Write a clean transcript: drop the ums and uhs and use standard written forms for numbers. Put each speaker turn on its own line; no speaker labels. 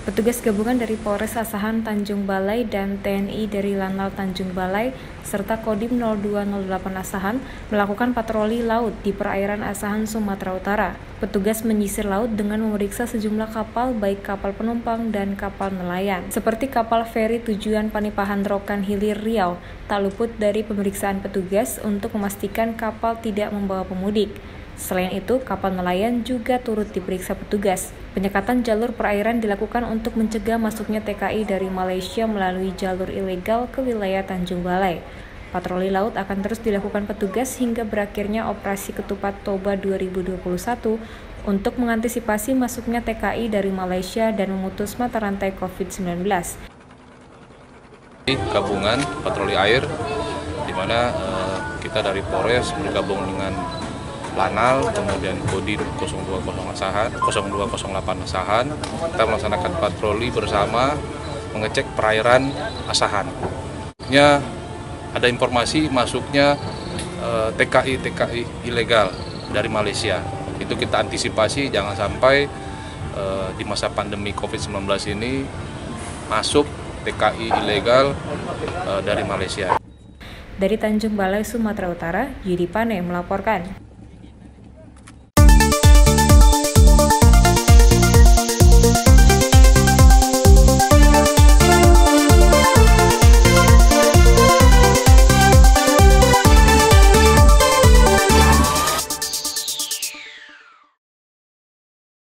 Petugas gabungan dari Polres Asahan Tanjung Balai dan TNI dari Lanal Tanjung Balai serta Kodim 0208 Asahan melakukan patroli laut di perairan Asahan, Sumatera Utara. Petugas menyisir laut dengan memeriksa sejumlah kapal, baik kapal penumpang dan kapal nelayan. Seperti kapal feri tujuan Panipahan Rokan Hilir Riau, tak luput dari pemeriksaan petugas untuk memastikan kapal tidak membawa pemudik. Selain itu, kapal nelayan juga turut diperiksa petugas. Penyekatan jalur perairan dilakukan untuk mencegah masuknya TKI dari Malaysia melalui jalur ilegal ke wilayah Tanjung Balai. Patroli laut akan terus dilakukan petugas hingga berakhirnya Operasi Ketupat Toba 2021 untuk mengantisipasi masuknya TKI dari Malaysia dan memutus mata rantai COVID-19.
Gabungan patroli air, di mana kita dari Polres bergabung dengan Lanal, kemudian Kodim 020 Asahan, 0208 Asahan, kita melaksanakan patroli bersama mengecek perairan Asahan. Ada informasi masuknya TKI ilegal dari Malaysia. Itu kita antisipasi jangan sampai di masa pandemi COVID-19 ini masuk TKI ilegal dari Malaysia.
Dari Tanjung Balai, Sumatera Utara, Yudi Pane melaporkan.